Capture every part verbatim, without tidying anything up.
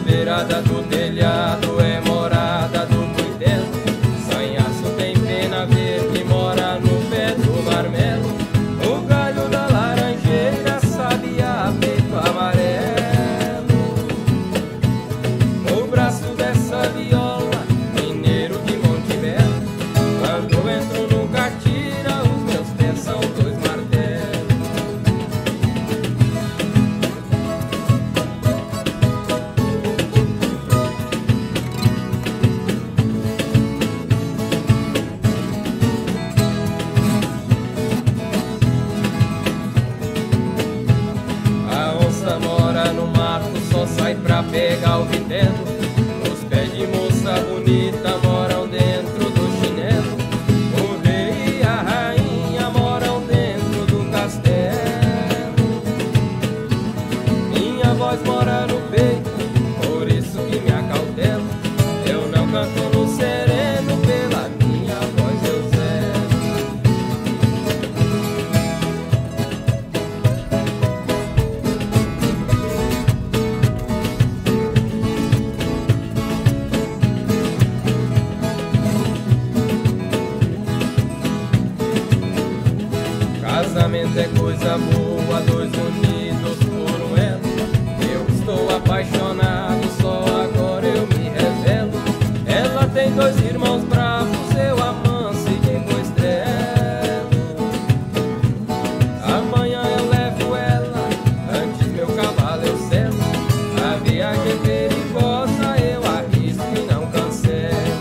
beirada do telhado é morada do cuidado. Sanhaço tem pena verde, mora no pé do marmelo. O galho da laranjeira, sabiá, peito amarelo. No braço dessa viola, mineiro de Monte Belo. Quando entro no catira, os meus pés são dois martelos. Mora no mato, só sai pra pegar o vitelo. Os pés de moça bonita moram dentro do chinelo. O rei e a rainha moram dentro do castelo. Minha voz mora no peito, por isso que me acautelo. Eu não canto no sereno, pela minha voz eu zelo. Casamento é coisa boa, dois unidos por um elo. Eu estou apaixonado, só agora eu me revelo. Ela tem dois irmãos bravos, eu amanso e depois trelo. Amanhã eu levo ela, antes meu cavalo eu selo. A viagem é perigosa, eu arrisco e não cancelo.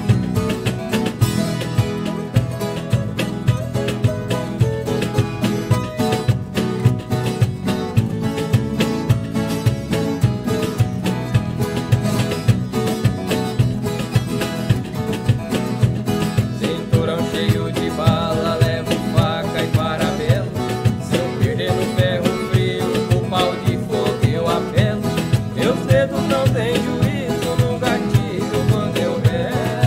Cheio de bala, levo faca e parabelo. Se eu perder no ferro frio, o pau de fogo eu apelo. Meus dedos não têm juízo no gatilho quando eu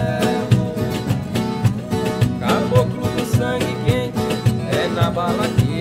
relo. Caboclo do sangue quente, é na bala que